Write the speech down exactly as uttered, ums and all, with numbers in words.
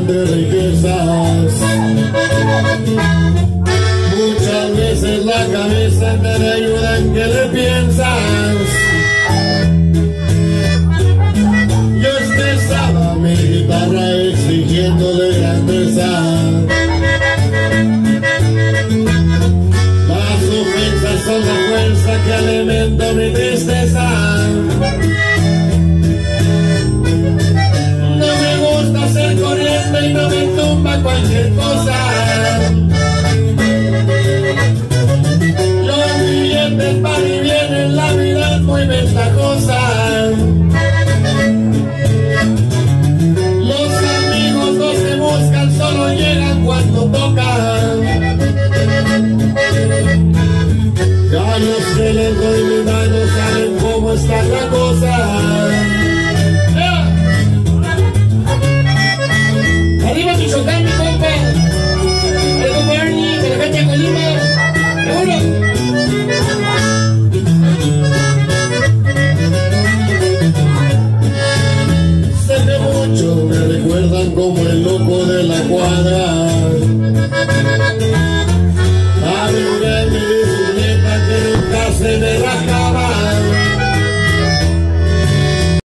de riquezas. Muchas veces la cabeza te ayuda en que le piensas. Yo expresaba mi guitarra exigiéndole grandeza. Las ofensas son la fuerza que alimenta mi tristeza. No me gusta ser corriente y no me tumba cualquier cosa.